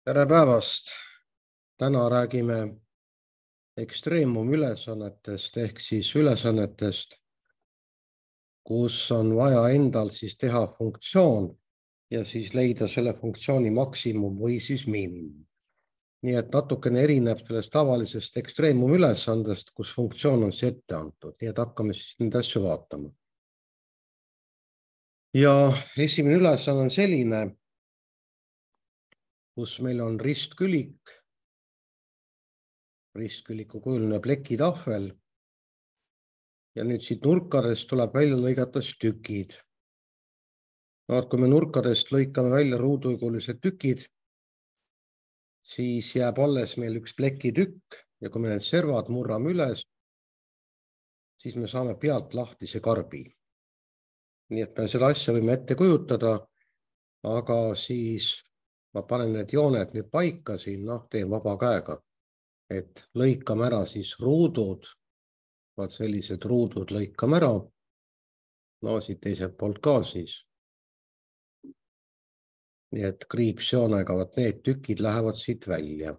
Tere päevast! Täna räägime ekstreemumülesannetest ehk siis ülesannetest, kus on vaja endal siis teha funktsioon ja siis leida selle funktsiooni maksimum või siis miinimum. Nii et natukene erineb sellest tavalisest ekstreemumülesandest, kus funktsioon on siis ette antud. Nii et hakkame siis neid asju vaatama. Ja esimene ülesanne on selline, kus meil on ristkülik, ristküliku kujuline plekitahvel. Ja nüüd siit nurkadest tuleb välja lõigata tükid. Kui me nurkadest lõikame välja ruuduikulised tükid, siis jääb alles meil üks plekitükk ja kui me need servad murrame üles, siis me saame pealt lahtise karbi. Nii et me seda asja võime ette kujutada, aga siis ma panen need jooned nüüd paika siin, teen vaba käega, et lõikame ära siis ruudud. Vaat sellised ruudud lõikame ära. Siit teiselt poolt ka siis. Nii et kriipsjoonega need tükid lähevad siit välja.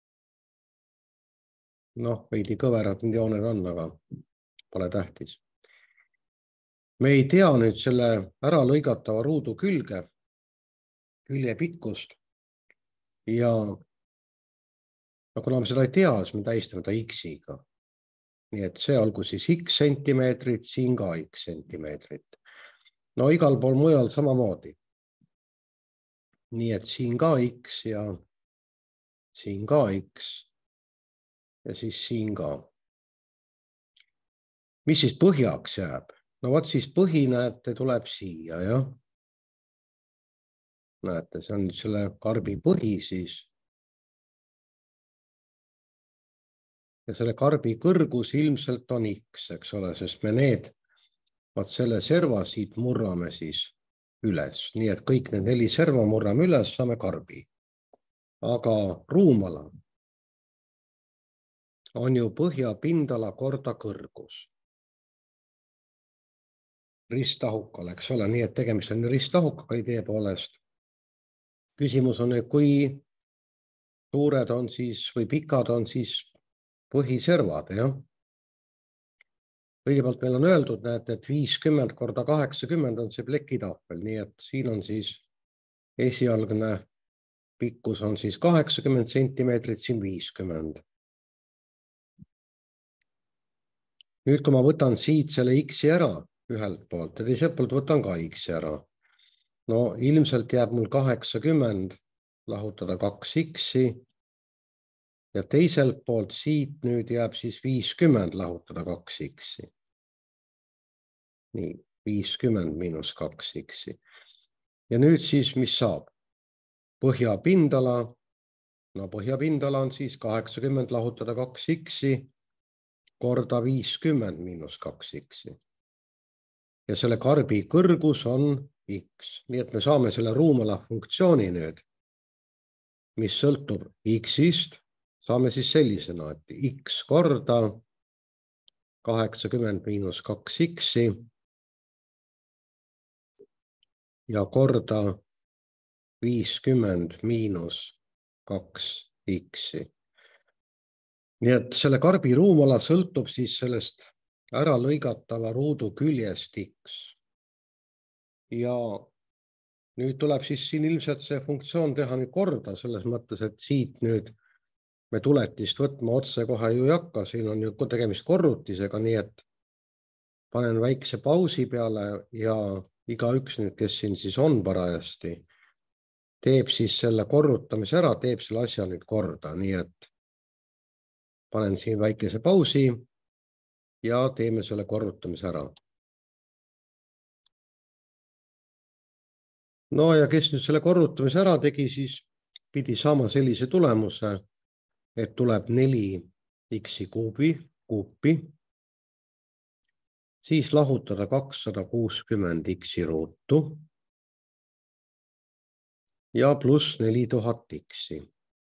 Veidi kõverad need jooned on, aga pole tähtis. Me ei tea nüüd selle ära lõigatava ruudu külge pikkust. Ja kuna me seda ei tea, siis me tähistame ta X-iga. Nii et see olgu siis X sentimeetrit, siin ka X sentimeetrit. Igal pool mujal samamoodi. Nii et siin ka X ja siin ka X ja siis siin ka. Mis siis põhjaks jääb? Vaat siis põhi, näete, tuleb siia, jah. Näete, see on nüüd selle karbi põhi siis. Ja selle karbi kõrgus ilmselt on X, eks ole, sest me vaat selle serva siit murrame siis üles. Nii et kõik need 4 serva murrame üles, saame karbi. Aga ruumala on ju põhjapindala korda kõrgus. Risttahukal, eks ole, nii et tegemist on risttahukaga idee poolest. Küsimus on, kui suured on siis või pikad on siis põhiservad, jah. Kõigepealt meil on öeldud, näete, et 50 korda 80 on see plekitahvel, nii et siin on siis esialgne pikkus on siis 80 sentimeetrit, siin 50. Nüüd, kui ma võtan siit selle X-i ära ühelt poolt ja teiselt poolt võtan ka X-i ära. Ilmselt jääb mul 80 lahutada 2 X-i ja teiselt poolt siit nüüd jääb siis 50 lahutada 2 X-i. Nii, 50 miinus 2 X-i. Ja nüüd siis, mis saab? Põhjapindala. Põhjapindala on siis 80 lahutada 2 X-i korda 50 miinus 2 X-i. Ja selle karbi kõrgus on X. Nii et me saame selle ruumala funktsiooni nüüd, mis sõltub X-ist. Saame siis sellisena, et X korda 80 miinus 2 X-i ja korda 50 miinus 2 X-i. Nii et selle karbi ruumala sõltub siis sellest ära lõigatava ruudu küljest X. Ja nüüd tuleb siis siin ilmselt see funktsioon teha nüüd korda selles mõttes, et siit nüüd me tuletist võtma otse kohe ju ei hakka, siin on ju tegemist korrutisega, nii et panen väikse pausi peale ja igaüks nüüd, kes siin siis on parajasti, teeb siis selle korrutamise ära, teeb selle asja nüüd korda, nii et panen siin väikese pausi ja teeme selle korrutamise ära. Ja kes nüüd selle korrutamise ära tegi, siis pidi saama sellise tulemuse, et tuleb 4 X-i kuupi, siis lahutada 260 X-i ruutu ja pluss 4000 X-i.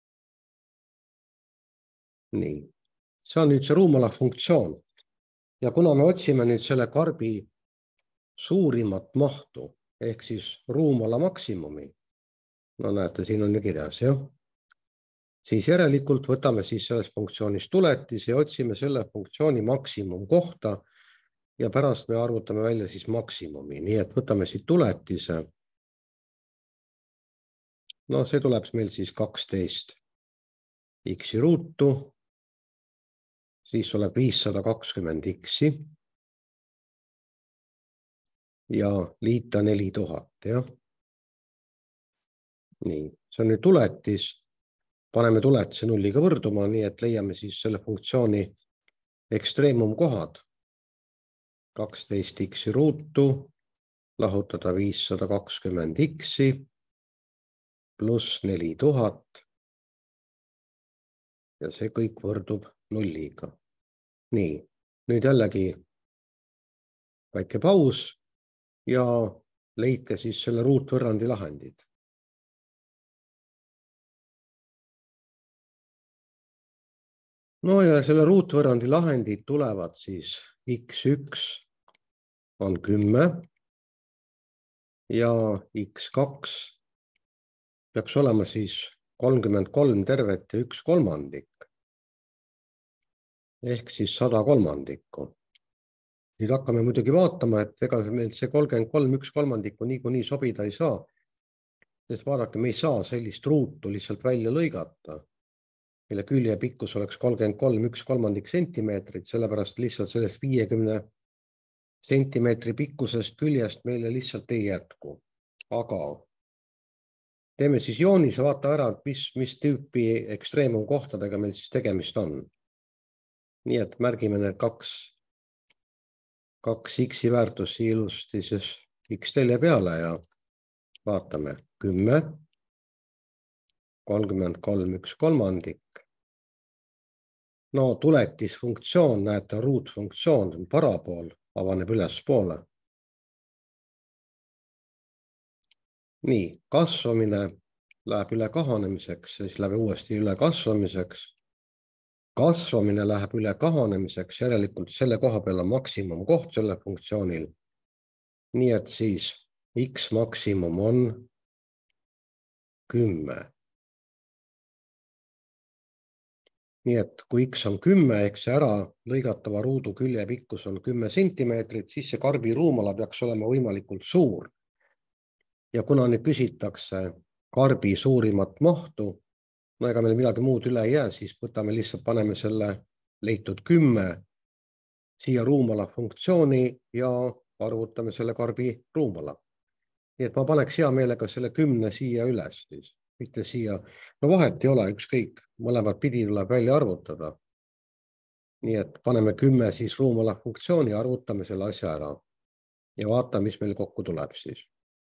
Nii, see on nüüd see ruumala funktsioon. Ja kuna me otsime nüüd selle karbi suurimat mahtu, ehk siis ruumala maksimumi, näete, siin on ju kirjas, jah. siis järelikult võtame siis sellest funktsioonist tuletise ja otsime selle funktsiooni maksimumkohta ja pärast me arvutame välja siis maksimumi. Nii et võtame siit tuletise. No see tuleb meil siis 12 x ruutu, siis tuleb 520 x ja liita 4000, jah. Nii, see on nüüd tuletis. Paneme tuletise nulliga võrduma, nii et leiame siis selle funktsiooni ekstreemumkohad. 12 x ruutu, lahutada 520 x pluss 4000 ja see kõik võrdub nulliga. Nii, nüüd jällegi väike paus ja leidke siis selle ruutvõrrandi lahendid. No ja selle ruutvõrrandi lahendid tulevad siis x1 on 10 ja x2 peaks olema siis 33 tervet ja 1/3 ehk siis 100/3. Nüüd hakkame muidugi vaatama, et ega meil see 33 1/3 niikuinii sobida ei saa. Sest vaadake, me ei saa sellist ruutu lihtsalt välja lõigata, mille külje pikkus oleks 33 1/3 sentimeetrit, sellepärast lihtsalt sellest 50 sentimeetri pikkusest küljest meile lihtsalt ei jätku. Aga teeme siis joonise, vaata ära, mis tüüpi ekstreemumkohtadega meil siis tegemist on. Nii et märgime need kaks x-i väärtusi ilusti siis x-telje peale ja vaatame 10, 33 1/3. No tuletisfunktsioon, näete, ruutfunktsioon, parabool avaneb ülespoole. Nii, kasvamine läheb üle kahanemiseks, siis läheb uuesti üle kasvamiseks. Kasvamine läheb üle kahanemiseks, järelikult selle koha peal on maksimumkoht selle funktsioonil. Nii et siis x maksimum on 10. Nii et kui x on 10, ehk see ära lõigatava ruudu külje pikkus on 10 sentimeetrit, siis see karbi ruumala peaks olema võimalikult suur. Ja kuna nüüd küsitakse karbi suurimat mahtu, no ega meil midagi muud üle ei jää, siis võtame lihtsalt, paneme selle leitud 10 siia ruumala funktsiooni ja arvutame selle karbi ruumala. Nii et ma paneks hea meelega selle 10 siia üles, siis mitte siia. No vahet ei ole, ükskõik, mõlemad pidi tuleb välja arvutada. Nii et paneme 10 siis ruumala funktsiooni ja arvutame selle asja ära. Ja vaatame, mis meil kokku tuleb siis.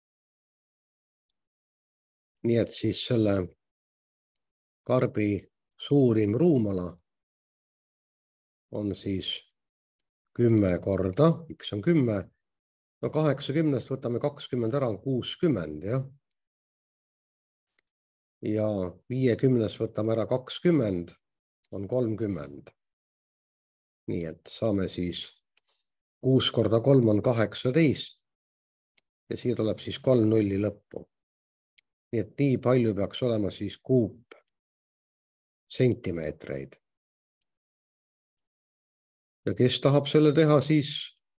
Nii et siis selle karbi suurim ruumala on siis 10 korda, x on 10. No 80-st võtame 20 ära, on 60, jah. Ja 50-st võtame ära 20, on 30. Nii et saame siis 6 korda 3 on 18 ja siia tuleb siis 3 nulli lõppu. Nii et nii palju peaks olema siis kuup sentimeetreid. Ja kes tahab selle teha siis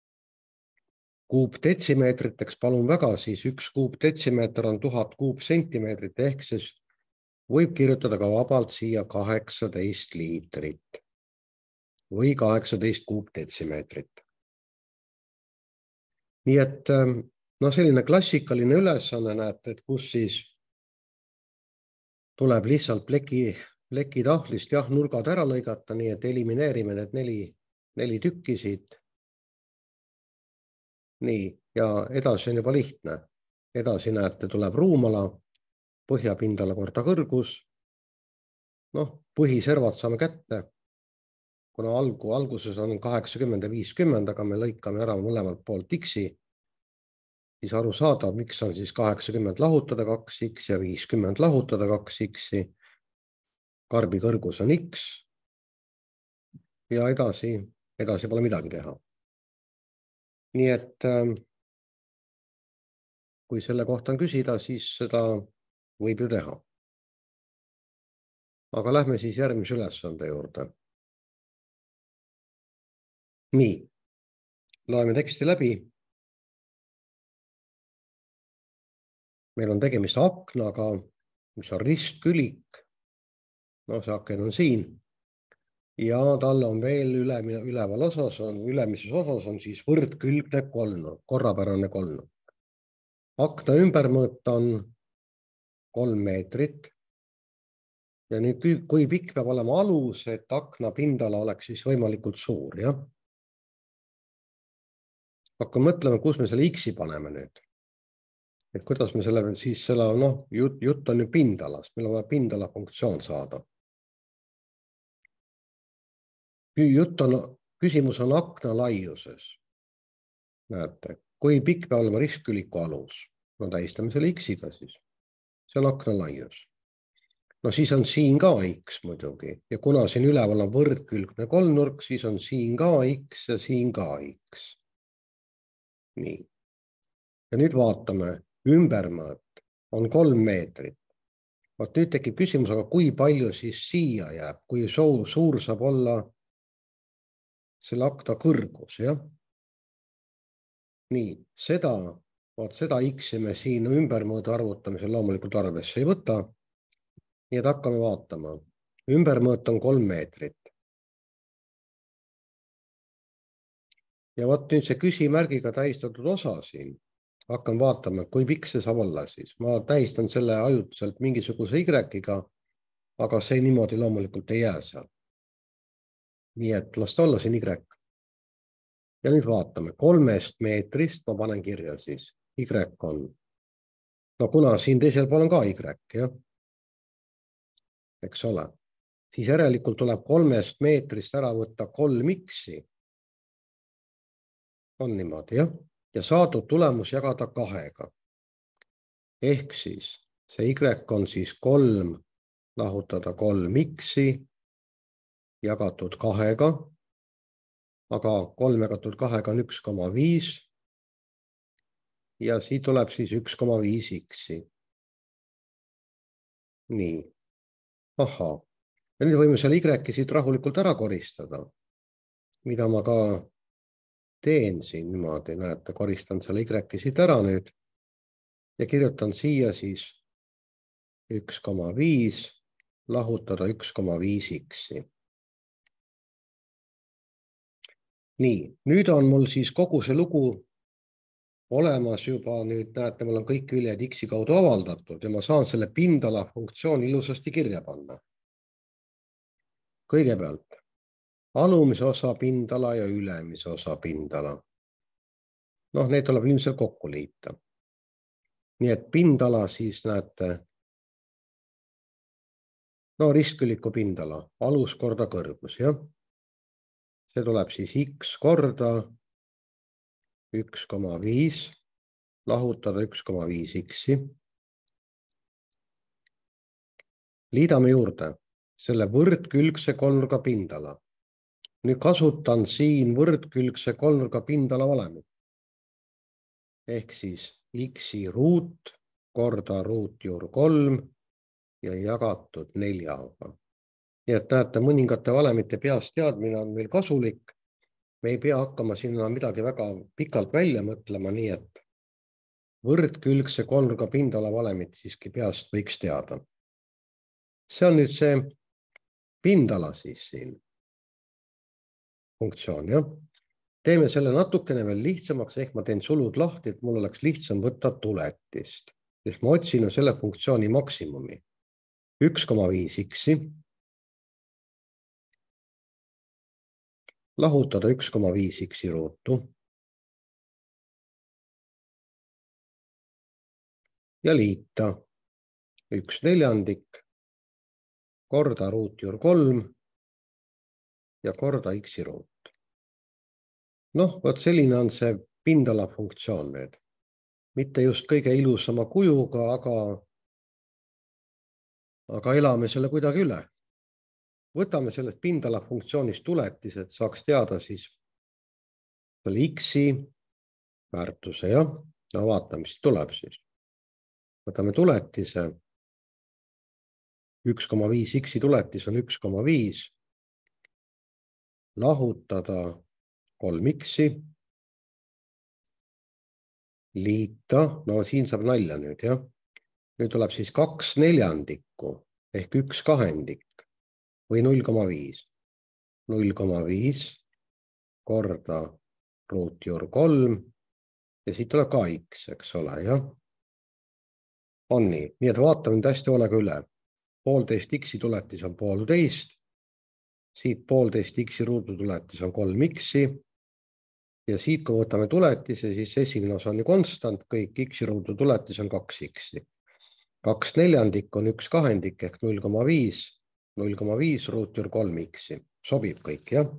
kuupdetsimeetriteks, palun väga, siis 1 kuupdetsimeeter on 1000 kuupsentimeetrit ehk siis võib kirjutada ka vabalt siia 18 liitrit või 18 kuupdetsimeetrit. Nii et no selline klassikaline ülesanne, näete, et kus siis tuleb lihtsalt plekitahvlist nurgad ära lõigata, nii et elimineerime need 4 tükki siit. Nii, ja edasi on juba lihtne. Edasi näete, tuleb ruumala, põhjapindala korda kõrgus. Noh, põhiservad saame kätte. Kuna alguses on 80 ja 50, aga me lõikame ära mõlemalt poolt x-i, siis aru saada, miks on siis 80 lahutada 2x ja 50 lahutada 2x-i. Karbi kõrgus on x ja edasi pole midagi teha. Nii et kui selle kohta on küsida, siis seda võib ju teha. Aga lähme siis järgmise ülesande juurde. Nii, loeme teksti läbi. Meil on tegemist aknaga, mis on ristkülik. No see aken on siin. Ja tal on veel ülemises osas on siis võrdkülgne kolmnurk, korrapärane kolmnurk. Akna ümbermõõt on 3 meetrit. Ja nüüd, kui pikk peab olema alus, et akna pindala oleks siis võimalikult suur, jah? Hakkame mõtlema, kus me selle X-i paneme nüüd. Et kuidas me selle siis jutt on ju pindalast, meil on vaja pindala funktsioon saada. Küsimus on akna laiuses. Näete, kui pikk peab olema ristküliku alus? No tähistame selle X-iga siis. See on akna laius. No siis on siin ka X muidugi. Ja kuna siin üleval on võrdkülgne kolmnurk, siis on siin ka X ja siin ka X. Nii. Ja nüüd vaatame, ümbermõõt on 3 meetrit. Vaat nüüd tekib küsimus, aga kui palju siis siia jääb, kui suur saab olla selle akna kõrgus, jah? Nii, seda X-i me siin ümbermõõdu arvutamisel loomulikult arvesse ei võta. Nii et hakkame vaatama. Ümbermõõt on 3 meetrit. Ja vaat nüüd see küsimärgiga tähistatud osa siin. Hakkan vaatama, kui pikk see saab olla siis. Ma tähistan selle ajutiselt mingisuguse Y-iga, aga see niimoodi loomulikult ei jää seal. Nii et las ta olla siin Y. Ja nüüd vaatame. 3 meetrist ma panen kirja siis. Y on. No kuna siin teisel pool on ka Y, jah? Eks ole. Siis järelikult tuleb 3 meetrist ära võtta 3 X-i. On niimoodi, jah? Ja saadud tulemus jagada 2-ga. Ehk siis see Y on siis 3 lahutada 3 X-i jagatud 2-ga. Aga 3 jagatud 2-ga on 1,5. Ja siit tuleb siis 1,5 X-i. Nii. Ahaa. Ja nüüd võime selle Y siit rahulikult ära koristada. Mida ma ka teen siin niimoodi, näete, koristan selle Y siit ära nüüd. Ja kirjutan siia siis 1,5 lahutada 1,5 X-i. Nii, nüüd on mul siis kogu see lugu olemas juba, nüüd näete, mul on kõik küljed X-i kaudu avaldatud ja ma saan selle pindala funktsiooni ilusasti kirja panna. Kõigepealt alumise osa pindala ja ülemise osa pindala. Noh, need tuleb ilmselt kokku liita. Nii et pindala siis näete, no ristküliku pindala, alus korda kõrgus, jah? See tuleb siis X korda 1,5 lahutada 1,5 X-i. Liidame juurde selle võrdkülgse kolmnurga pindala. Nüüd kasutan siin võrdkülgse kolmnurga pindala valemit. Ehk siis X-i ruut korda ruutjuur 3 ja jagatud 4-ga. Nii et näete, mõningate valemite peast teadmine on meil kasulik. Me ei pea hakkama sinna midagi väga pikalt välja mõtlema, nii et võrdkülgse kolmnurga pindala valemit siiski peast võiks teada. See on nüüd see pindala siis siin. Funktsioon, jah. Teeme selle natukene veel lihtsamaks, ehk ma teen sulud lahti, et mul oleks lihtsam võtta tuletist. Sest ma otsin selle funktsiooni maksimumi. 1,5 X-i lahutada 1,5 X-i ruutu ja liita 1/4 korda ruutjuur 3 ja korda X-i ruut. Noh, võt selline on see pindala funktsioon nüüd. Mitte just kõige ilusama kujuga, aga elame selle kuidagi üle. Võtame sellest pindala funktsioonist tuletis, et saaks teada siis selle X-i väärtuse, jah? No vaatame, mis tuleb siis. Võtame tuletise. 1,5 x-i tuletis on 1,5. Lahutada 3 x-i. Liita, no siin saab nalja nüüd, jah. Nüüd tuleb siis 2/4 ehk 1/2 või 0,5. 0,5 korda ruutjuur 3 ja siit tuleb ka x, eks ole, jah. On nii, nii et vaatame nüüd hästi hoolega üle. 1,5 x-i tuletis on 1,5. Siit 1,5 x-i ruudu tuletis on 3 x-i. Ja siit, kui võtame tuletise, siis esimene osa on ju konstant, kõik x-i ruudu tuletis on 2 x-i. 2/4 on 1/2 ehk 0,5. 0,5 ruutjuur 3 x-i. Sobib kõik, jah?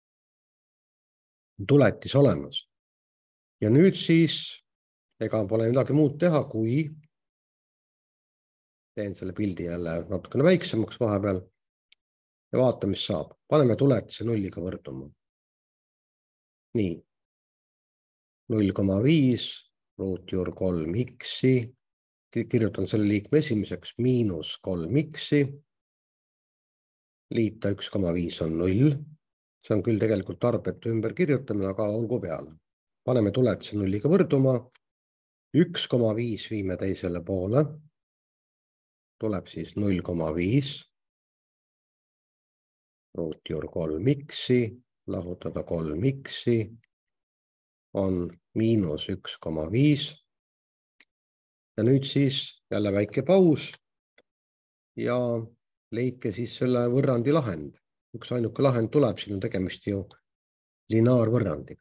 Tuletis olemas. Ja nüüd siis, ega pole midagi muud teha, kui teen selle pildi jälle natukene väiksemaks vahepeal ja vaata, mis saab. Paneme tuletise 0-ga võrduma. Nii. 0,5 ruutjuur 3 x-i. Kirjutan selle liikme esimeseks miinus 3 x-i. Liita 1,5 on 0. See on küll tegelikult tarbetu ümber kirjutamine, aga olgu peale. Paneme tuletise 0-ga võrduma. 1,5 viime teisele poole. Tuleb siis 0,5 ruutjuur 3 x-i. Lahutada 3 x-i on miinus 1,5. Ja nüüd siis jälle väike paus ja leidke siis selle võrrandi lahend. Üks ainuke lahend tuleb, siin on tegemist ju lineaarvõrrandiga.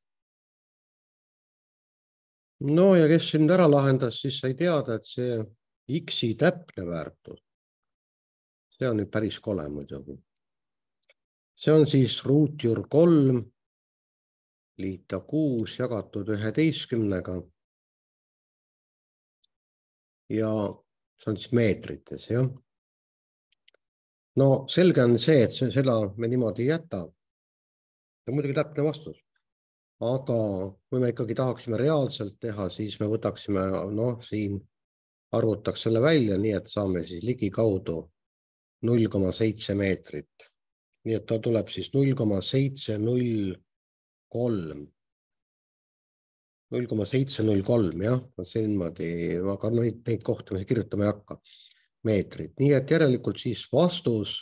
No ja kes siin ära lahendas, siis sai teada, et see x-i täpne väärtus, see on nüüd päris kole muidugi. See on siis ruutjuur 3 liita 6 jagatud 11-ga. Ja see on siis meetrites, jah. No selge on see, et seda me niimoodi ei jäta. See on muidugi täpne vastus. Aga kui me ikkagi tahaksime reaalselt teha, siis me võtaksime, siin arvutaks selle välja, nii et saame siis ligikaudu 0,7 meetrit. Nii et ta tuleb siis 0,703. 0,703, jah, see niimoodi, aga neid kohti me kirjutama ei hakka, meetrit. Nii et järelikult siis vastus,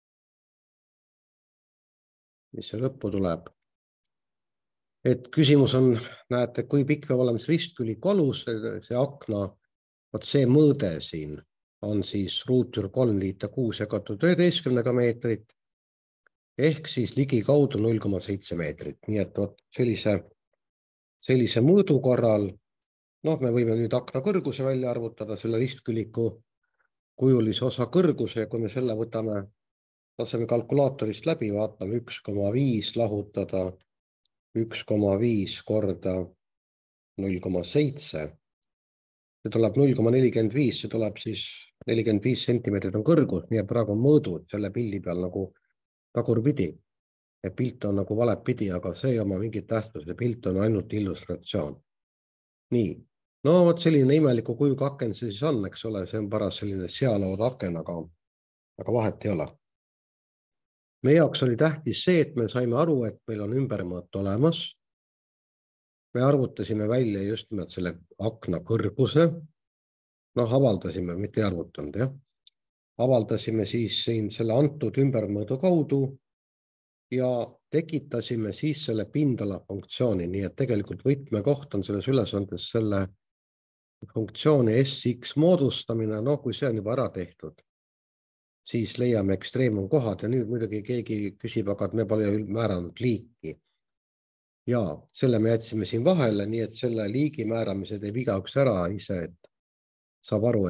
mis see lõppu tuleb, et küsimus on, näete, kui pikk peab olema ristküliku alus, see akna, see mõõde siin on siis ruutjuur 3 liita 6 jagatud 11 meetrit, ehk siis ligikaudu 0,7 meetrit. Nii et sellise mõõdu korral, me võime nüüd akna kõrguse välja arvutada, selle ristküliku kujulise osa kõrguse, ja kui me selle võtame, laseme kalkulaatorist läbi, vaatame 1,5 lahutada 1,5 korda 0,7. See tuleb 0,45, see tuleb siis 45 sentimeetrit on kõrgus, nii et praegu on mõõdud selle pildi peal nagu tagurpidi. Pilt on nagu valepidi, aga see ei oma mingit tähtsust, pilt on ainult illustratsioon. Nii, vot selline imeliku kujuga aken see siis on, eks ole, see on paras selline sealaud aken, aga vahet ei ole. Meie jaoks oli tähtis see, et me saime aru, et meil on ümbermõõt olemas. Me arvutasime välja just nimelt selle akna kõrguse. Avaldasime, mitte ei arvutanud, jah. Avaldasime siis siin selle antud ümbermõõdu kaudu ja tekitasime siis selle pindala funktsiooni, nii et tegelikult võtmekoht on selles ülesandes selle funktsiooni SX moodustamine, kui see on juba ära tehtud, siis leiame ekstreemumkohad ja nüüd muidugi keegi küsib, aga me pole määranud liiki. Ja selle me jätsime siin vahele, nii et selle liigi määramise teeb igaüks ära ise, et saab aru,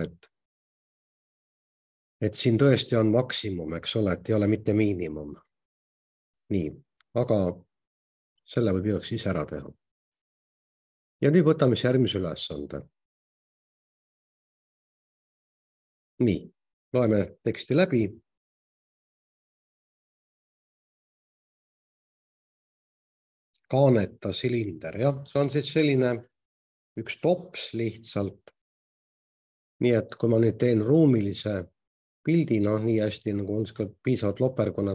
et siin tõesti on maksimum, eks ole, et ei ole mitte miinimum. Nii, aga selle võib igaüks ise ära teha. Ja nüüd võtame siis järgmise ülesande. Nii, loeme teksti läbi. Kaaneta silinder, jah, see on siis selline üks tops lihtsalt. Nii et kui ma nüüd teen ruumilise pildi, noh, nii hästi nagu on piisavalt loperkonna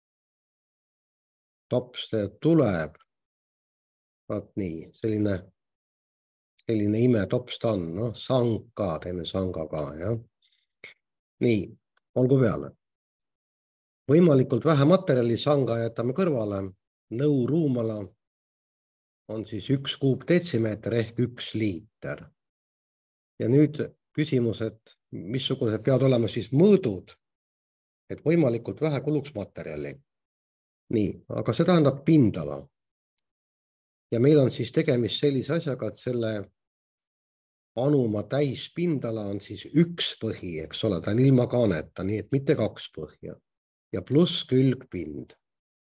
tops tuleb. Vaat nii, selline imetops ta on, noh, sang ka, teeme sanga ka, jah. Nii, olgu peale. Võimalikult vähe materjali sanga jätame kõrvale. Nõu ruumala on siis 1 kuupdetsimeeter ehk 1 liiter. Ja nüüd küsimus, et missugused peavad olema siis mõõdud, et võimalikult vähe kuluks materjali. Nii, aga see tähendab pindala. Ja meil on siis tegemist sellise asjaga, et selle anuma täispindala on siis 1 põhi, eks ole, ta on ilma kaaneta, nii et mitte 2 põhja. Ja pluss külgpind.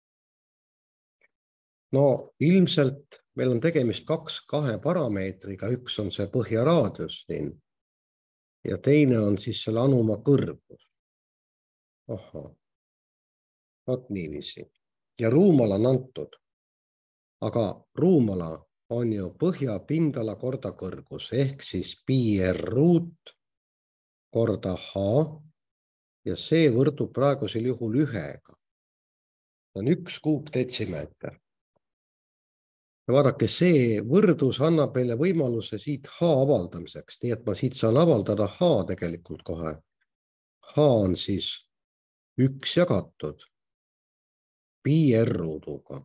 No ilmselt meil on tegemist 2 parameetriga, üks on see põhjaraadius siin ja teine on siis selle anuma kõrgus. Ahah, vot niiviisi. Ja ruumala on antud, aga ruumala on ju põhjapindala korda kõrgus ehk siis pi r ruut korda h ja see võrdub praegusel juhul 1-ga. See on 1 kuupdetsimeeter. Ja vaadake, see võrdus annab meile võimaluse siit h avaldamiseks, nii et ma siit saan avaldada h tegelikult kohe. H on siis 1 jagatud pi r ruuduga.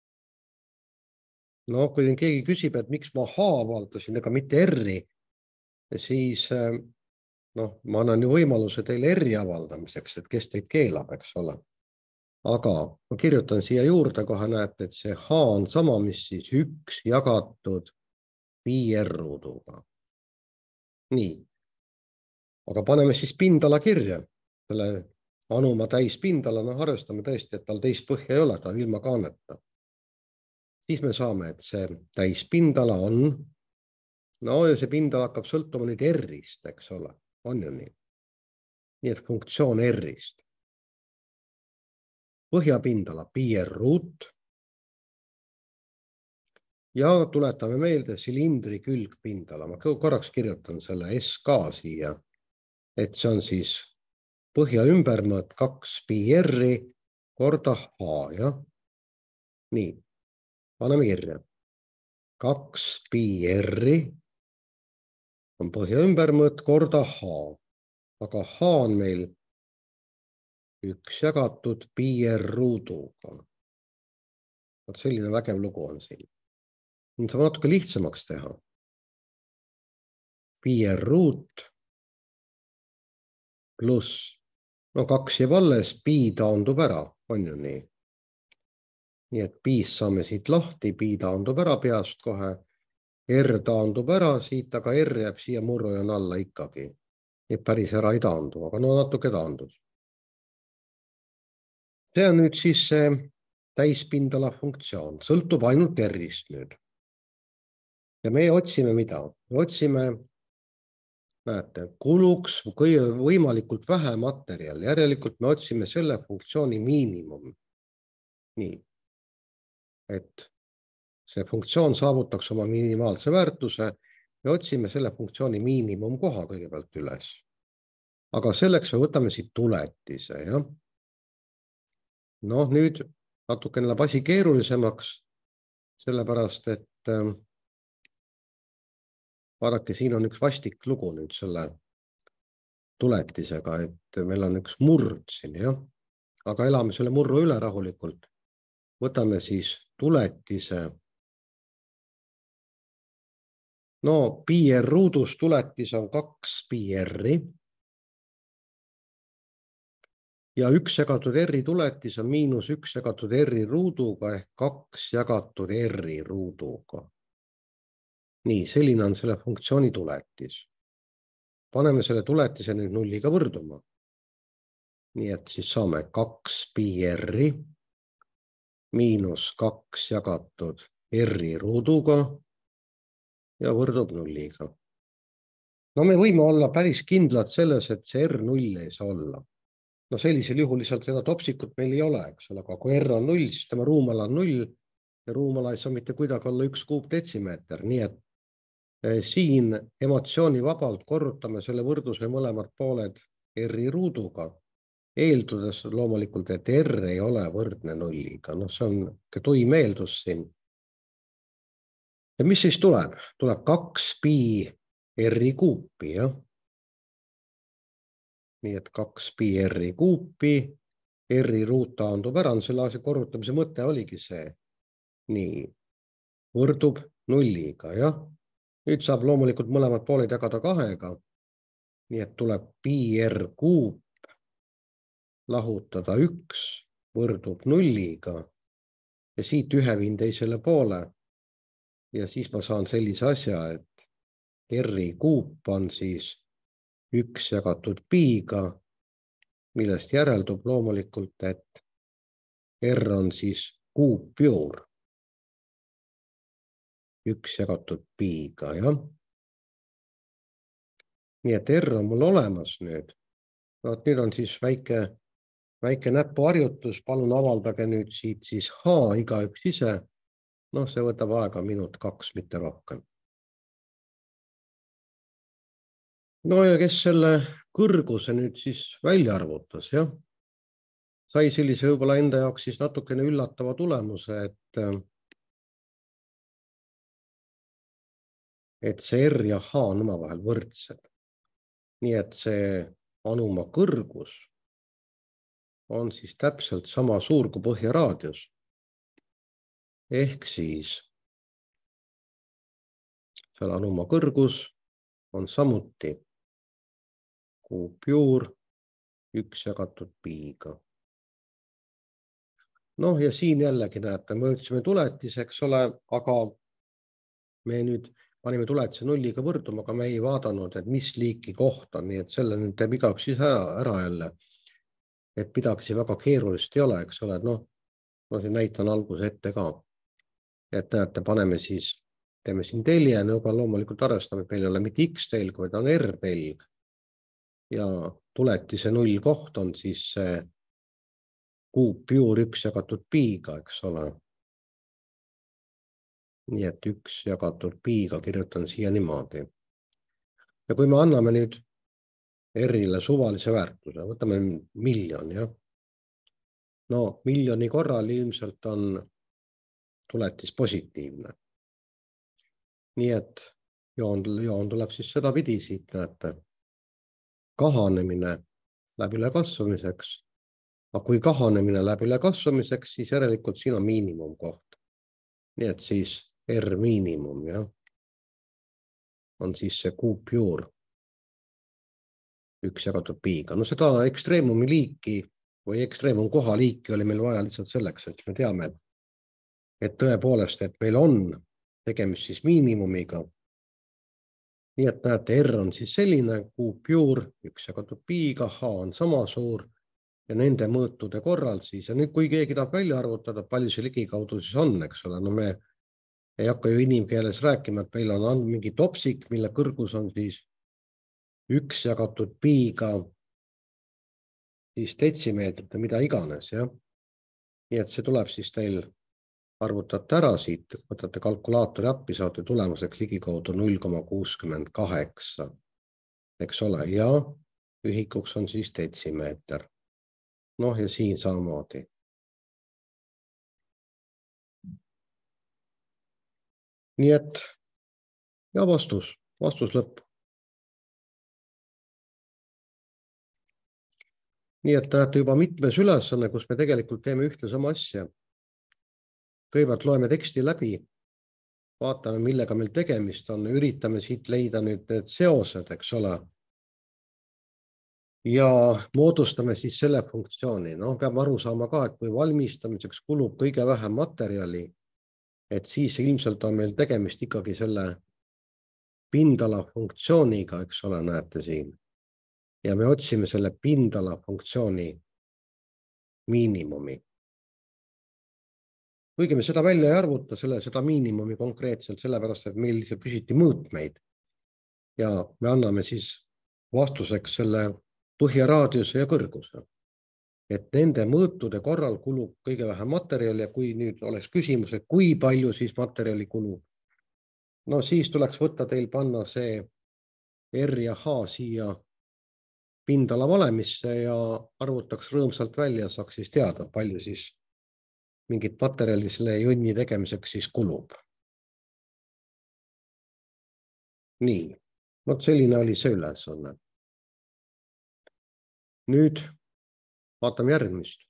No kui keegi küsib, et miks ma h avaldasin ega mitte r-i, siis noh, ma annan ju võimaluse teile r-i avaldamiseks, et kes teid keelab, eks ole. Aga ma kirjutan siia juurde kohe, näete, et see h on sama, mis siis 1 jagatud pi r ruuduga. Nii, aga paneme siis pindala kirja. Selle anuma täispindala, noh arvestame tõesti, et tal teist põhja ei ole, ta on ilma kaaneta. Siis me saame, et see täispindala on, no ja see pindala hakkab sõltuma nüüd r-ist, eks ole, on ju nii. Nii et funktsioon r-ist. Põhjapindala pi r ruut ja tuletame meelde silindri külgpindala. Ma korraks kirjutan selle SK siia, et see on siis põhja ümbermõõt 2 pi r-i korda h, jah? Nii, paneme kirja. 2 pi r-i on põhja ümbermõõt korda h, aga h on meil 1 jagatud pi r ruuduga. Vot selline vägev lugu on siin. Nüüd saab natuke lihtsamaks teha. Pi r ruut pluss, no 2 jääb alles, pi taandub ära, on ju nii. Nii et piist saame siit lahti, pi taandub ära peast kohe, r taandub ära siit, aga r jääb siia murrujoon alla ikkagi. Nii päris ära ei taandu, aga no natuke taandus. See on nüüd siis see täispindala funktsioon, sõltub ainult r-ist nüüd. Ja me otsime mida? Me otsime, näete, kuluks võimalikult vähe materjali, järelikult me otsime selle funktsiooni miinimum. Nii, et see funktsioon saavutaks oma minimaalse väärtuse ja otsime selle funktsiooni miinimumkoha kõigepealt üles. Aga selleks me võtame siit tuletise, jah? Noh, nüüd natukene läheb asi keerulisemaks, sellepärast, et vaadake, siin on üks vastik lugu nüüd selle tuletisega, et meil on üks murd siin, jah? Aga elame selle murru üle rahulikult. Võtame siis tuletise. No, pi r ruudus tuletis on 2 pi r-i. Ja 1 jagatud r-i tuletis on miinus 1 jagatud r-i ruuduga ehk 2 jagatud r-i ruuduga. Nii, selline on selle funktsiooni tuletis. Paneme selle tuletise nüüd nulliga võrduma. Nii et siis saame 2 pi r-i miinus 2 jagatud r-i ruuduga ja võrdub nulliga. No me võime olla päris kindlad selles, et see r null ei saa olla. No sellisel juhul lihtsalt seda topsikut meil ei ole, eks ole, aga kui r on 0, siis tema ruumala on 0 ja ruumala ei saa mitte kuidagi olla 1 kuupdetsimeeter, nii et siin emotsiooni vabalt korrutame selle võrdluse mõlemad pooled R-i ruuduga, eeldudes loomulikult, et R ei ole võrdne nulliga. No see on tuim eeldus siin. Ja mis siis tuleb? Tuleb 2 pi R-i kuupi, jah? Nii et 2 pi R-i kuupi, R-i ruut taandub ära, selle asja korrutamise mõte oligi see. Nii, võrdub nulliga, jah? Nüüd saab loomulikult mõlemad pooled jagada 2-ga. Nii et tuleb pi R kuup lahutada 1 võrdub nulliga ja siit 1 viin teisele poole. Ja siis ma saan sellise asja, et R-i kuup on siis 1 jagatud piiga, millest järeldub loomulikult, et R on siis kuupjuur. 1 jagatud piiga, jah? Nii et R on mul olemas nüüd. No, nüüd on siis väike näpuharjutus. Palun avaldage nüüd siit siis H igaüks ise. No, see võtab aega 1 minut 2, mitte rohkem. No ja kes selle kõrguse nüüd siis välja arvutas, jah? Sai sellise võib-olla enda jaoks siis natukene üllatava tulemuse, et see R ja H on omavahel võrdsed. Nii et see anumaa kõrgus on siis täpselt sama suur kui põhjaraadius. Ehk siis selle anumaa kõrgus on samuti kuupjuur 1 jagatud piiga. Noh, ja siin jällegi näete, me võtsime tuletise, eks ole, aga me nüüd panime tuletise nulliga võrduma, aga me ei vaadanud, et mis liiki koht on, nii et selle nüüd teeb igaüks siis ära jälle. Et midagi siin väga keerulist ei ole, eks ole, et noh, ma siin näitan alguse ette ka. Et näete, teeme siin telje, aga loomulikult arvestame, et meil ei ole mitte X-telg, vaid on R-telg. Ja tuletise null koht on siis see kuupjuur 1 jagatud piiga, eks ole. Nii et 1 jagatud piiga kirjutan siia niimoodi. Ja kui me anname nüüd R-ile suvalise väärtuse, võtame 1 miljon, jah? No, miljoni korral ilmselt on tuletis positiivne. Nii et joon tuleb siis seda pidi siit, näete. Kahanemine läheb üle kasvamiseks. Aga kui kahanemine läheb üle kasvamiseks, siis järelikult siin on miinimumkoht. Nii et siis R miinimum, jah? On siis see kuupjuur 1 jagatud piiga. No seda ekstreemumi liiki või ekstreemumkoha liiki oli meil vaja lihtsalt selleks, et me teame, et tõepoolest, et meil on tegemist siis miinimumiga. Nii et näete, R on siis selline kuupjuur 1 jagatud piiga, H on sama suur ja nende mõõtude korral siis. Ja nüüd, kui keegi tahab välja arvutada, palju see ligikaudu siis on, eks ole, no me ei hakka ju inimkeeles rääkima, et meil on mingi topsik, mille kõrgus on siis 1 jagatud piiga siis detsimeetrit ja mida iganes, jah. Nii et see tuleb siis teil arvutate ära siit, võtate kalkulaatori appi, saate tulemuseks ligikaudu 0,68, eks ole, ja ühikuks on siis detsimeeter. Noh, ja siin samamoodi. Nii et ja vastus lõpp. Nii et näete juba mitmes ülesanne, kus me tegelikult teeme ühte sama asja. Kõigepealt loeme teksti läbi, vaatame, millega meil tegemist on, üritame siit leida nüüd need seosed, eks ole. Ja moodustame siis selle funktsiooni. No, peame aru saama ka, et kui valmistamiseks kulub kõige vähem materjali, et siis ilmselt on meil tegemist ikkagi selle pindala funktsiooniga, eks ole, näete siin. Ja me otsime selle pindala funktsiooni miinimumi. Kuigi me seda välja ei arvuta, seda miinimumi konkreetselt, sellepärast, et meil see püsiti mõõtmeid. Ja me anname siis vastuseks selle põhjaraadiuse ja kõrguse. Et nende mõõtude korral kulub kõige vähem materjali ja kui nüüd oleks küsimus, et kui palju siis materjali kulub, no siis tuleks võtta teil panna see R ja H siia pindala valemisse ja arvutaks rõõmsalt välja, saaks siis teada, palju siis mingit materjali selle junni tegemiseks siis kulub. Nii, vot selline oli see ülesanne. Nüüd vaatame järgmist.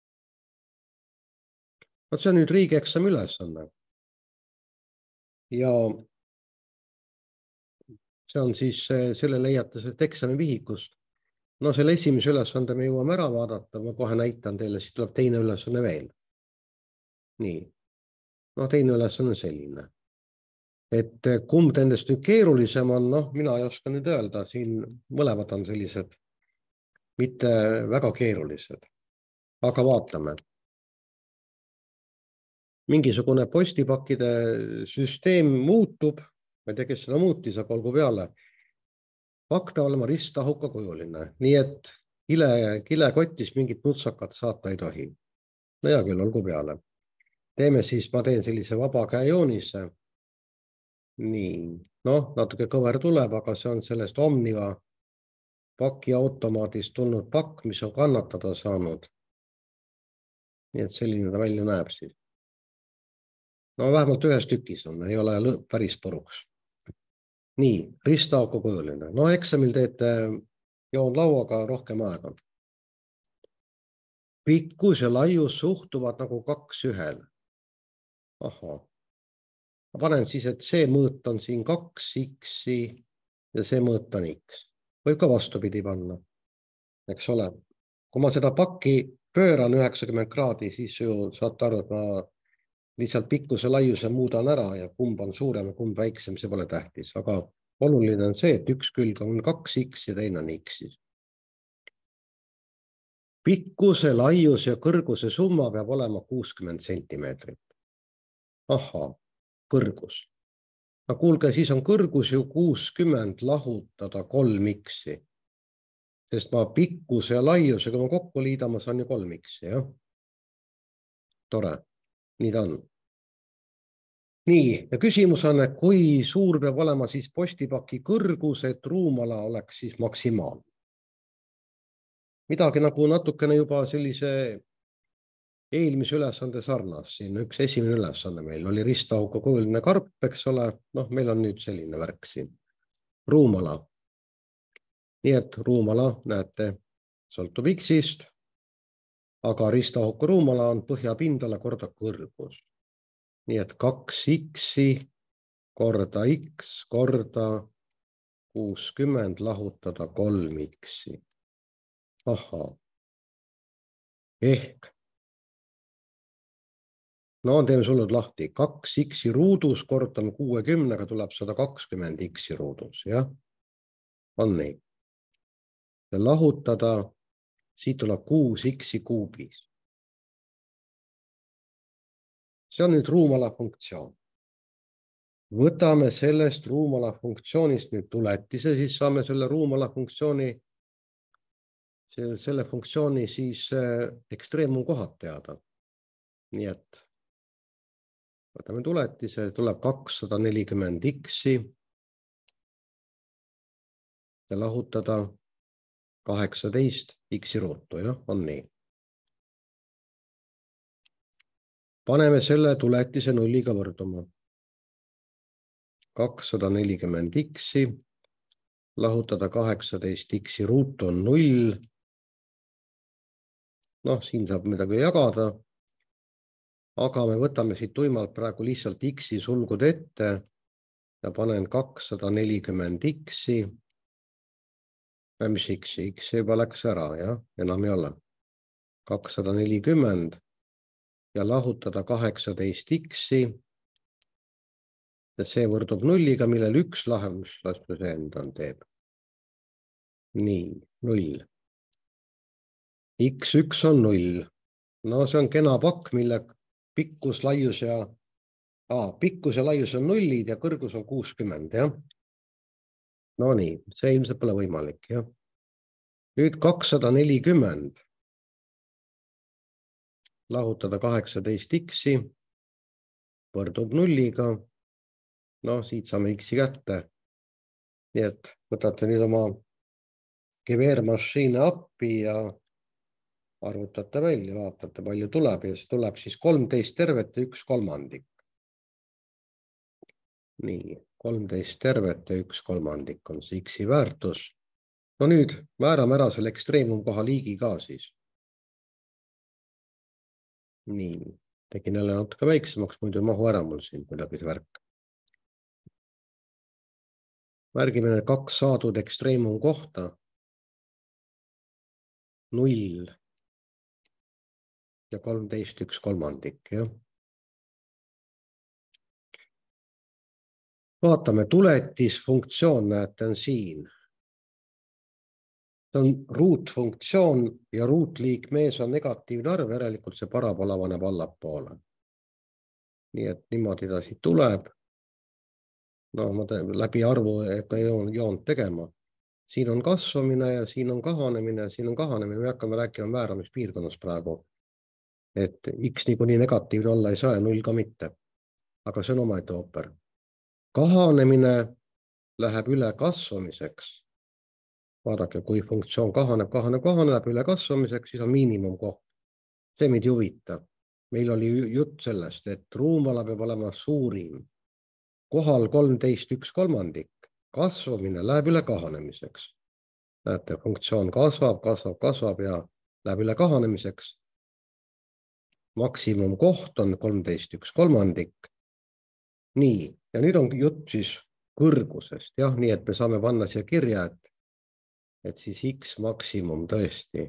Vot see on nüüd riigieksami ülesanne. Ja see on siis, selle leiate sellest eksami vihikust. No selle esimese ülesande me jõuame ära vaadata, ma kohe näitan teile, siis tuleb teine ülesanne veel. Nii, no teine ülesanne on selline. Et kumb endast nüüd keerulisem on, noh, mina ei oska nüüd öelda, siin mõlemad on sellised mitte väga keerulised. Aga vaatame. Mingisugune postipakkide süsteem muutub, ma ei tea, kes seda muutis, aga olgu peale. Pakk peab olema risttahuka kujuline, nii et kilekotis mingit nutsakat saata ei tohi. No hea küll, olgu peale. Teeme siis, ma teen sellise vaba käejoonise. Nii, noh, natuke kõver tuleb, aga see on sellest Omniva pakiautomaadist tulnud pakk, mis on kannatada saanud. Nii et selline ta välja näeb siis. No vähemalt ühes tükis on, ei ole päris puruks. Nii, risttauku kujuline. No eksamil teete joonlauaga rohkem aega. Pikkus ja laius suhtuvad nagu 2 ühele. Ahhaa. Ma panen siis, et see mõõt on siin 2x ja see mõõt on x. Võib ka vastupidi panna, eks ole. Kui ma seda pakki pööran 90 kraadi, siis ju saate aru, et ma lihtsalt pikkuse laiuse muudan ära ja kumb on suurem ja kumb väiksem, see pole tähtis. Aga oluline on see, et üks külg on 2x ja teine on x. Pikkuse, laius ja kõrguse summa peab olema 60 sentimeetrit. Ahhaa, kõrgus. No kuulge, siis on kõrgus ju 60 lahutada 3x. Sest ma pikkuse ja laiuse, kui ma kokku liidan, ma saan ju 3x, jah? Tore, nii ta on. Nii, ja küsimus on, et kui suur peab olema siis postipaki kõrgus, et ruumala oleks siis maksimaalne. Midagi nagu natukene juba sellise eelmise ülesande sarnas. Siin üks esimene ülesanne meil oli risttauka kujuline karp, eks ole. Noh, meil on nüüd selline värk siin. Ruumala. Nii et ruumala, näete, sõltub x-ist, aga risttauka ruumala on põhjapindala korda kõrgus. Nii et 2x korda x korda 60 lahutada 3x. Ahhaa. Ehk. No teeme sulud lahti. 2x ruudus korrutame 60-ga tuleb 120x ruudus, jah? On nii. Ja lahutada, siit tuleb 6x kuubis. See on nüüd ruumala funktsioon. Võtame sellest ruumala funktsioonist nüüd tuletise, siis saame selle ruumala funktsiooni, selle funktsiooni siis ekstreemumkohad teada. Nii et võtame tuletise, tuleb 240x ja lahutada 18x ruutu, jah, on nii. Paneme selle tuletise nulliga võrduma. 240x lahutada 18x ruutu on 0. Noh, siin saab midagi jagada. Aga me võtame siit tuimalt praegu lihtsalt x-i sulgud ette ja panen 240x. Mis x-i? X juba läks ära, jah? Enam ei ole. 240 ja lahutada 18x. Ja see võrdub nulliga, millel üks lahendus endan teeb. Nii, 0. X1 on 0. No see on kena pakk, mille pikkus, laius ja laius on 0 ja kõrgus on 60, jah? No nii, see ilmselt pole võimalik, jah? Nüüd 240 lahutada 18x võrdub nulliga. No siit saame x-i kätte. Nii et võtate nüüd oma keveermašiini appi ja arvutate välja, vaatate, palju tuleb ja see tuleb siis 13 tervet ja 1/3. Nii, 13 tervet ja 1/3 on see X-i väärtus. No nüüd määrame ära selle ekstreemumkoha liigi ka siis. Nii, tegin jälle natuke väiksemaks, muidu ei mahu ära mul siin kuidagi see värk. Märgime need 2 saadud ekstreemumkohta. 0 ja 13 1/3, jah. Vaatame, tuletisfunktsioon, näete, on siin. See on ruutfunktsioon ja ruutliikmees on negatiivne arv, järelikult see parabola paneb allapoole. Nii et niimoodi ta siit tuleb. No ma läbi arvu joont tegema. Siin on kasvamine ja siin on kahanemine, siin on kahanemine. Me hakkame rääkima määramispiirkonnas praegu. Et X niikuinii negatiivne olla ei saa ja 0 ka mitte. Aga see on omaette ooper. Kahanemine läheb üle kasvamiseks. Vaadake, kui funktsioon kahaneb üle kasvamiseks, siis on miinimumkoht. See meid ei huvita. Meil oli jutt sellest, et ruumala peab olema suurim. Kohal 13 1/3. Kasvamine läheb üle kahanemiseks. Näete, funktsioon kasvab ja läheb üle kahanemiseks. Maksimumkoht on 13 1/3. Nii, ja nüüd on jutt siis kõrgusest. Jah, nii et me saame panna siia kirja, et siis X maksimum tõesti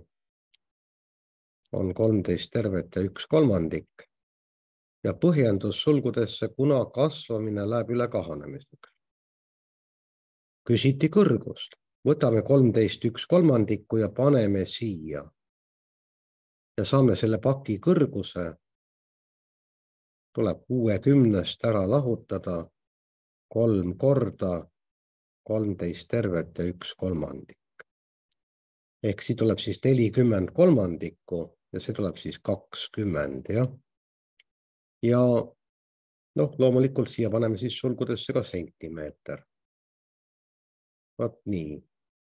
on 13 tervet ja 1/3. Ja põhjendus sulgudesse, kuna kasvamine läheb üle kahanemiseks. Küsiti kõrgust. Võtame 13 1/3 ja paneme siia. Ja saame selle paki kõrguse. Tuleb 60-st ära lahutada 3 korda 13 tervet ja 1/3. Ehk siit tuleb siis 40/3 ja see tuleb siis 20, jah. Ja loomulikult siia paneme siis sulgudesse ka sentimeeter. Vaat nii.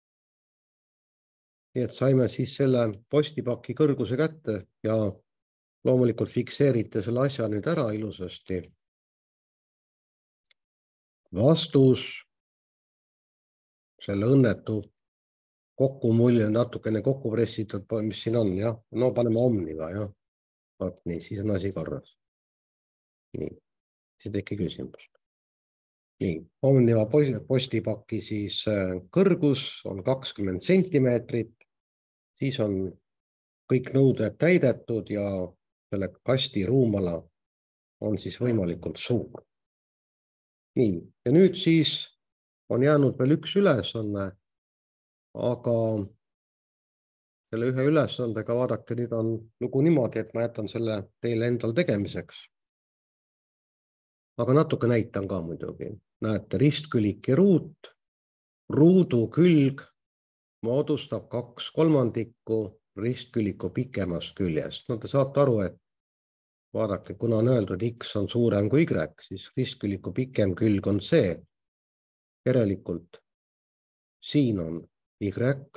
Nii et saime siis selle postipaki kõrguse kätte ja loomulikult fikseerite selle asja nüüd ära ilusasti. Vastus selle õnnetu kokkumulje natukene kokku pressitud, mis siin on, jah. No paneme Omniva, jah. Vaat nii, siis on asi korras. Nii, see teki küsimus. Nii, Omniva postipaki siis kõrgus on 20 sentimeetrit. Siis on kõik nõuded täidetud ja selle kasti ruumala on siis võimalikult suur. Nii, ja nüüd siis on jäänud veel üks ülesanne, aga selle ühe ülesandega vaadake, nüüd on lugu niimoodi, et ma jätan selle teile endal tegemiseks. Aga natuke näitan ka muidugi. Näete, ristkülik ja ruut, ruudu külg moodustab 2/3 ristküliku pikemast küljest. No te saate aru, et vaadake, kuna on öeldud X on suurem kui Y, siis ristküliku pikem külg on see. Järelikult siin on Y,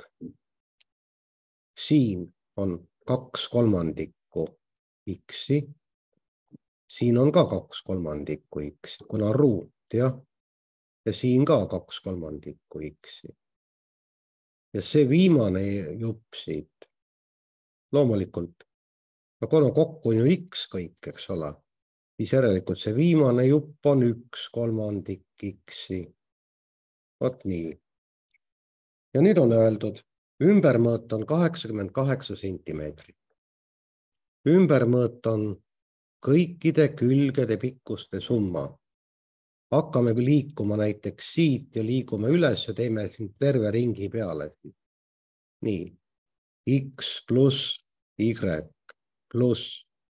siin on 2/3 X-i, siin on ka 2/3 X-i, kuna ruut, jah, ja siin ka 2/3 X-i. Ja see viimane jupp siit, loomulikult, kuna kokku on ju X kõik, eks ole, siis järelikult see viimane jupp on 1/3 X-i. Vot nii. Ja nüüd on öeldud, ümbermõõt on 88 sentimeetrit. Ümbermõõt on kõikide külgede pikkuste summa. Hakkame liikuma näiteks siit ja liigume üles ja teeme siin terve ringi peale. Nii, X pluss Y pluss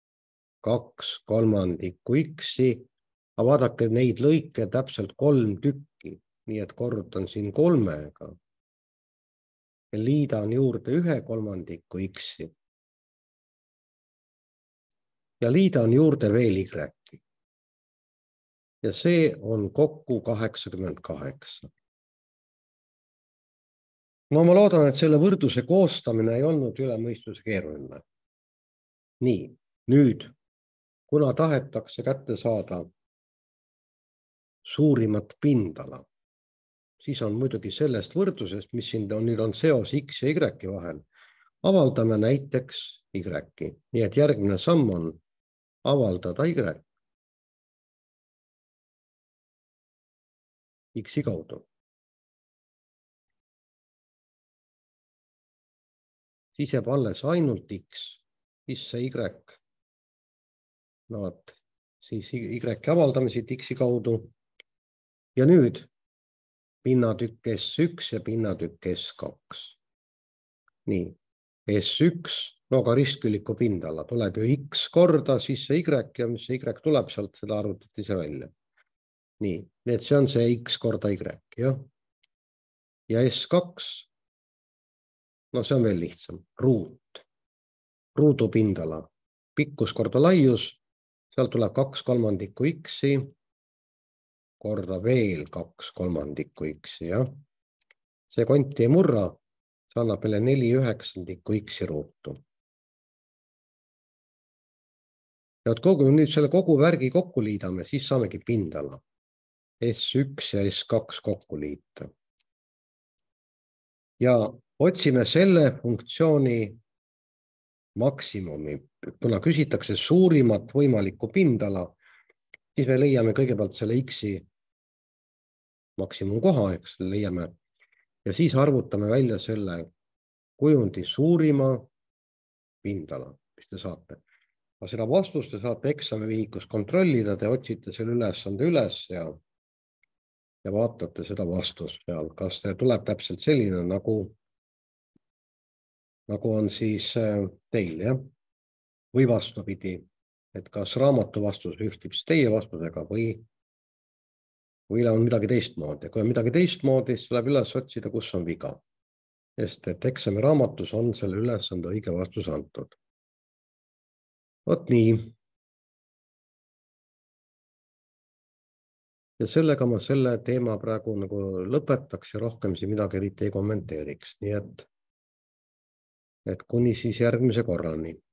2/3 X-i. Aga vaadake neid lõike täpselt 3 tükki, nii et korrutan siin 3-ga. Ja liidan juurde 1/3 X-i. Ja liidan juurde veel Y. Ja see on kokku 88. No ma loodan, et selle võrdluse koostamine ei olnud üle mõistuse keeruline. Nii, nüüd, kuna tahetakse kätte saada suurimat pindala, siis on muidugi sellest võrdlusest, mis siin nüüd on seos X ja Y vahel, avaldame näiteks Y. Nii et järgmine samm on avaldada Y X-i kaudu. Siis jääb alles ainult X, siis see Y. No vot, siis Y avaldame siit X-i kaudu. Ja nüüd pinnatükk S1 ja pinnatükk S2. Nii, S1, no ka ristkülliku pindala tuleb ju X korda, siis see Y ja mis see Y tuleb sealt, seda arvutati ise välja. Nii, et see on see X korda Y, jah. Ja S2, no see on veel lihtsam, ruut, ruudu pindala, pikkus korda laius, seal tuleb 2/3 X-i korda veel 2/3 X-i, jah. See konti ei murra, see annab meile 4/9 X-i ruutu. Ja kui nüüd selle kogu värgi kokku liidame, siis saamegi pindala. S1 ja S2 kokku liita. Ja otsime selle funktsiooni maksimumi. Kuna küsitakse suurimat võimalikku pindala, siis me leiame kõigepealt selle X-i maksimumkoha, eks leiame. Ja siis arvutame välja selle kujundi suurima pindala, mis te saate. Aga seda vastust te saate eksamivihikus kontrollida, te otsite selle ülesande üles ja vaatate seda vastust seal, kas tuleb täpselt selline, nagu on siis teil, jah? Või vastupidi, et kas raamatu vastus ühtib teie vastusega või on midagi teistmoodi. Kui on midagi teistmoodi, siis tuleb üles otsida, kus on viga. Sest et eksamiraamatus on selle ülesande õige vastus antud. Vot nii. Ja sellega ma selle teema praegu nagu lõpetaks ja rohkem siin midagi eriti ei kommenteeriks. Nii et kuni siis järgmise korrani.